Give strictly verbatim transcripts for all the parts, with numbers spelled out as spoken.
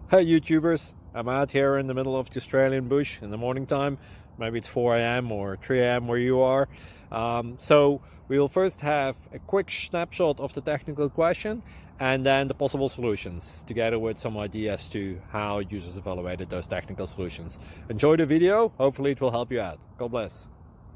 Hey YouTubers, I'm out here in the middle of the Australian bush in the morning time. Maybe it's four A M or three A M where you are. Um, so we'll first have a quick snapshot of the technical question and then the possible solutions, together with some ideas to how users evaluated those technical solutions. Enjoy the video, hopefully it will help you out. God bless.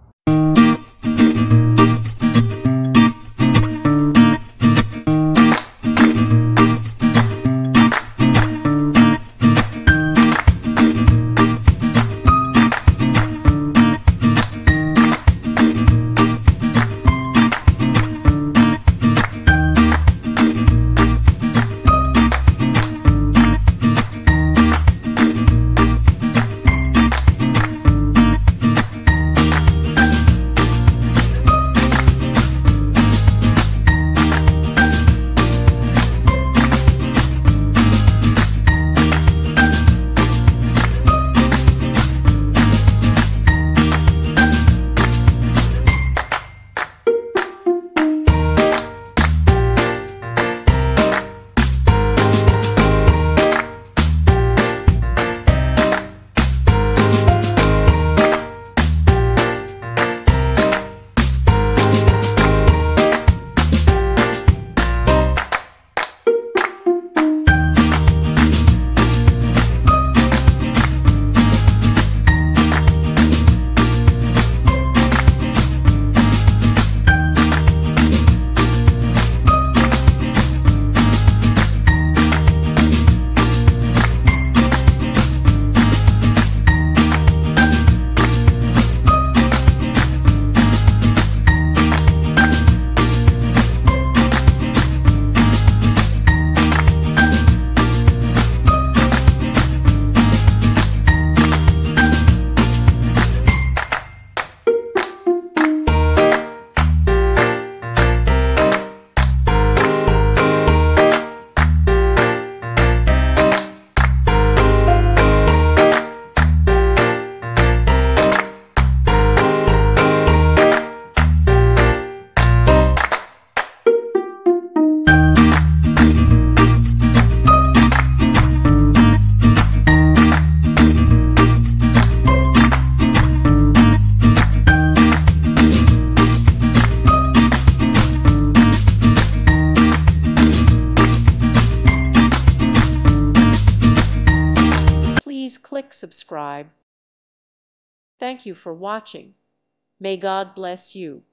Please click subscribe. Thank you for watching. May God bless you.